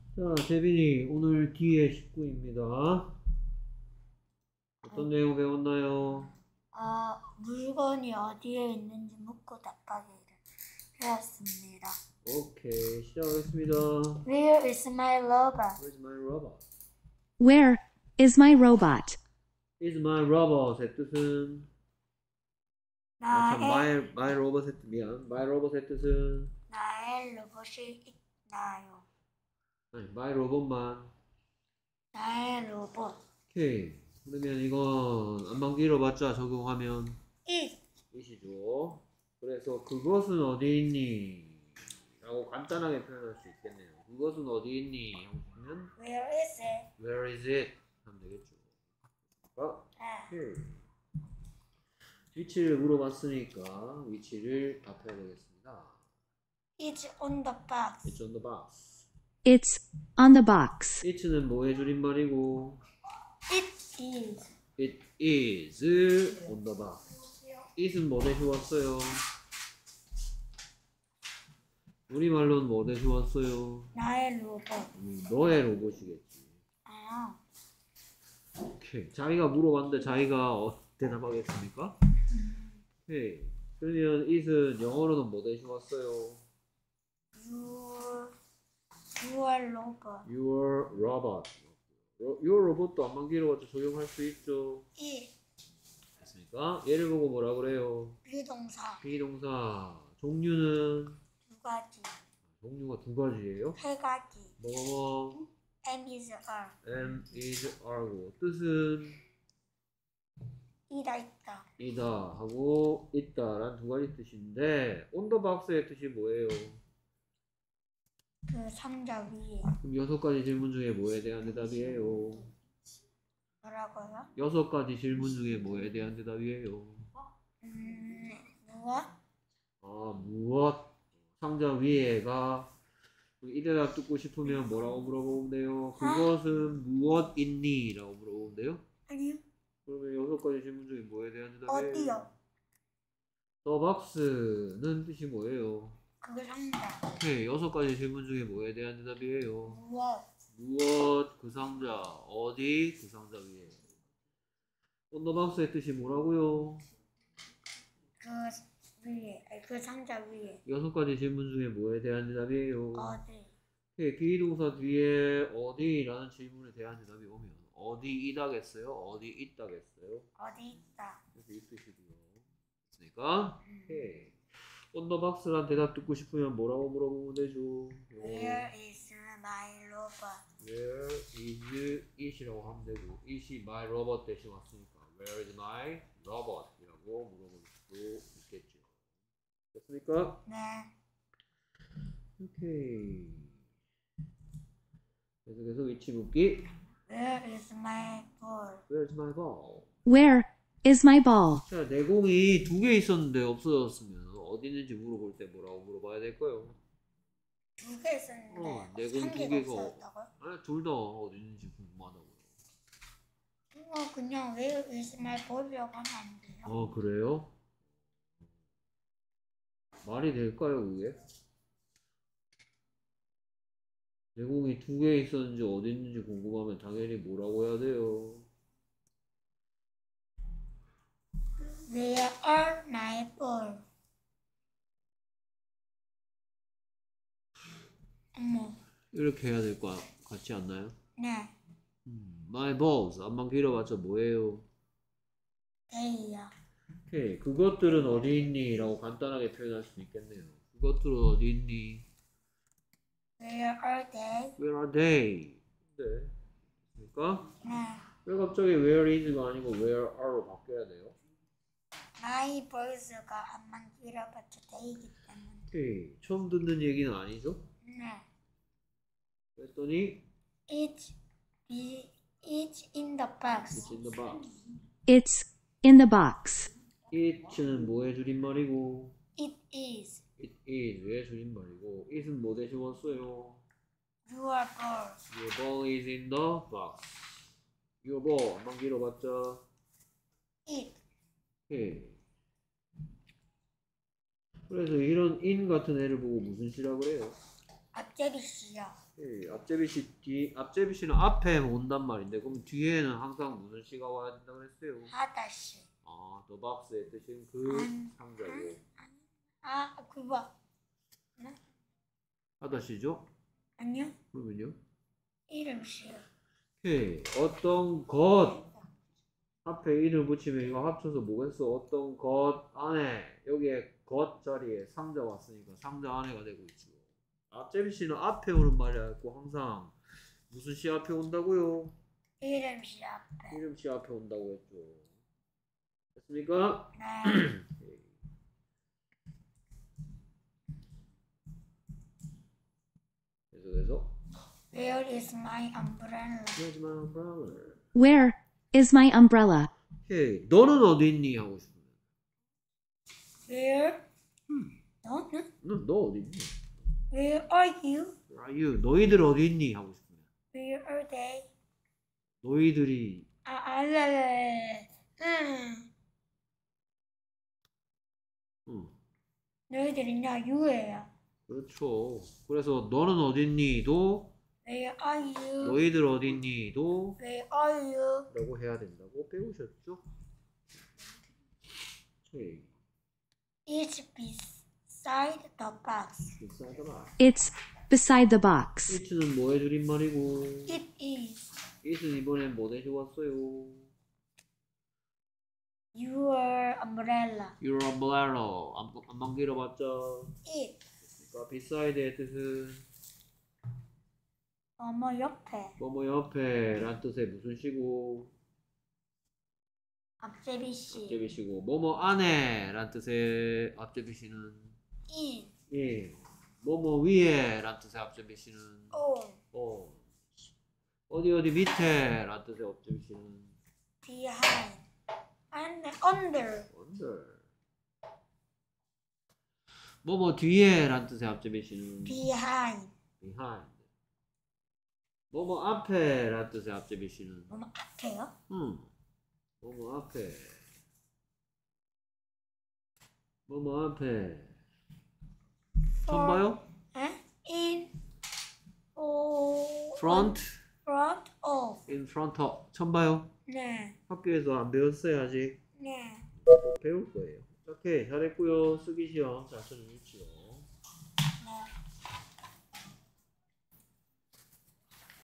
자, 재빈이 오늘 뒤에 19입니다. 어떤 내용 배웠나요? 물건이 어디에 있는지 묻고 답하기를 배웠습니다. 오케이, 시작하겠습니다. Where is my robot? Where's my robot? Where is my robot? Is my robot의 뜻은 my robot의 뜻 미안. My robot의 뜻은 나의 로봇이 있나요? 아니, my robot만. 나의 로봇. 오케이. 그러면 이건 안만 길어봤자 적용하면 is 이시죠. 그래서 그것은 어디 있니? 라고 간단하게 표현할 수 있겠네요. 그것은 어디 있니? 하면 Where is it? Where is it? 하면 되겠죠. 오케이. 위치를 물어봤으니까 위치를 답해야 되겠습니다. It's on the box. It's on the box. It's on the box. It'는 뭐의 줄임말이고 It is. It is on the box. It은 뭐 대신 왔어요? 우리말로는 뭐 대신 왔어요? 나의 로봇. 너의 로봇이겠지. 아, 오케이. 자기가 물어봤는데 자기가 대답하겠습니까? 오케이. 그러면 it은 영어로는 뭐 대신 왔어요? your robot. Your robot. Your robot도 안만 길어봤자 적용할 수 있죠. is 됐습니까? 얘를 보고 뭐라 그래요? 비동사. 비동사. 종류는 두 가지. 종류가 두 가지예요. 세 가지. 뭐뭐 am is are. am is are고 뜻은 있다. 이다 하고 있다란 두 가지 뜻인데 on the box의 뜻이 뭐예요? 그 상자 위에. 그럼 여섯 가지 질문 중에 뭐에 대한 대답이에요? 뭐라고요? 여섯 가지 질문 중에 뭐에 대한 대답이에요? 무엇? 무엇? 상자 위에가 이 대답 듣고 싶으면 뭐라고 물어보면 돼요? 그것은 무엇 있니? 라고 물어보면 돼요? 아니요. 그러면 여섯 가지 질문 중에 뭐에 대한 대답이에요? 어디요? The box는 뜻이 뭐예요? 그거 상자. 오케이, 여섯 가지 질문 중에 뭐에 대한 대답이에요? 무엇? 무엇? 그 상자. 어디? 그 상자 위에. On the box의 뜻이 뭐라고요? 그 위에. 아니, 그 상자 위에. 여섯 가지 질문 중에 뭐에 대한 대답이에요? 어디? 오케이, 비동사 뒤에 어디라는 질문에 대한 대답이 오면 어디이다겠어요? 어디 있다겠어요? 어디 있다. 그래서 이 뜻이고요. 됐으니까 오케이. On the box란 대답 듣고 싶으면 뭐라고 물어보면 되죠? Where is my robot? Where is it이라고 하면 되고 it이 my robot 대신 왔으니까 Where is my robot? 이라고 물어볼 수도 있겠죠. 됐습니까? 네. 오케이. 계속해서 위치 묻기. Where is my ball? Where is my ball? Where is my ball? 자, 내 공이 두 개 있었는데 없어졌으면 어디 있는지 물어볼 때 뭐라고 물어봐야 될까요? 두 개 있었는데 내 공 한 두 개가 개가 없어졌다고요? 아니 둘 다 어디 있는지 궁금하다고요. 그냥 Where is my ball이라고 하면 안 돼요? 그래요? 말이 될까요, 그게? 내 공이 두 개 있었는지 어디 있는지 궁금하면 당연히 뭐라고 해야 돼요? Where are my ball? 어머. 이렇게 해야 될 것 같지 않나요? 네. My balls. 안만 길어봤자 뭐예요? They요. 오케이. 그것들은 어디 있니? 라고 간단하게 표현할 수 있겠네요. 그것들은 어디 있니? Where are they? Where are they? 네. 그러니까 네. 왜 갑자기 where is가 아니고 where are로 바뀌어야 돼요? My balls가 안만 길어봤자 they이기 때문에. 오케이. 처음 듣는 얘기는 아니죠? 네. 그랬더니 It's in the box. It's in the box. It's in the box. It는 뭐의 줄임말이고 It is. It is의 줄임말이고 it은 뭐 대신 왔어요? Your ball. Your ball is in the box. Your ball 한번 길어봤자 It. 오케이. 그래서 이런 in 같은 애를 보고 무슨 시라고 그래요? 앞제비 씨요. 앞제비시는 앞에 온단 말인데 그럼 뒤에는 항상 무슨 시가 와야 된다 그랬어요? 하다시. 아, 더 박스의 뜻은 그 상자고. 아, 그거. 하다시죠? 아니요. 그러면요? 이름이요. 오케이. 어떤 것 앞에 이를 붙이면 이거 합쳐서 뭐겠어? 어떤 것 안에 여기에 것 자리에 상자 왔으니까 상자 안에가 되고 있죠. 앞제비시는 앞에 오는 말이 아니고 항상 무슨 시 앞에 온다고요? 이름이 앞에. 이름 시 앞에 온다고 했죠. 됐습니까? 네. 계속해서 Where is my umbrella? Where's my umbrella? Where is my umbrella? 오케이. 너는 어디 있니? 하고 싶으면 Where? 너는? 너 어디 있니? Where are you? Where are you? 너희들 어디 있니? 하고 싶으면 Where are they? 너희들이 너희들이냐 유해야. 그렇죠. 그래서 너는 어디 있니?도 Where are you? 너희들 어디 있니?도 Where are you? 라고 해야 된다고 배우셨죠? 오케이. It's beside the box. Beside the box. It's beside the box. it는 뭐의 줄임말이고 It is it은 이번엔 뭐 대신 왔어요? your umbrella. Your umbrella. 안만 길어봤죠? It 그러니까 beside의 뜻은 어머 옆에 뭐뭐 옆에 란 뜻의 무슨 시고 앞제비씨. 앞제비시고 뭐뭐 안에 란 뜻의 앞제비시는 In 예 뭐뭐 위에 란 뜻의 앞제비시는 on 어디 밑에 란 뜻의 앞제비시는 behind and under 뭐뭐 뒤에 란 뜻의 앞제비시는 behind. behind 뭐뭐 앞에 란 뜻의 앞제비시는 뭐뭐 앞에요? 뭐뭐 앞에 뭐뭐 앞에 처음 봐요? In front front of. in front of 처음 봐요? 네. 학교에서 안 배웠어요 아직? 네. 배울 거예요. 오케이 잘했고요. 쓰기 시험 잘 쳐주십시오.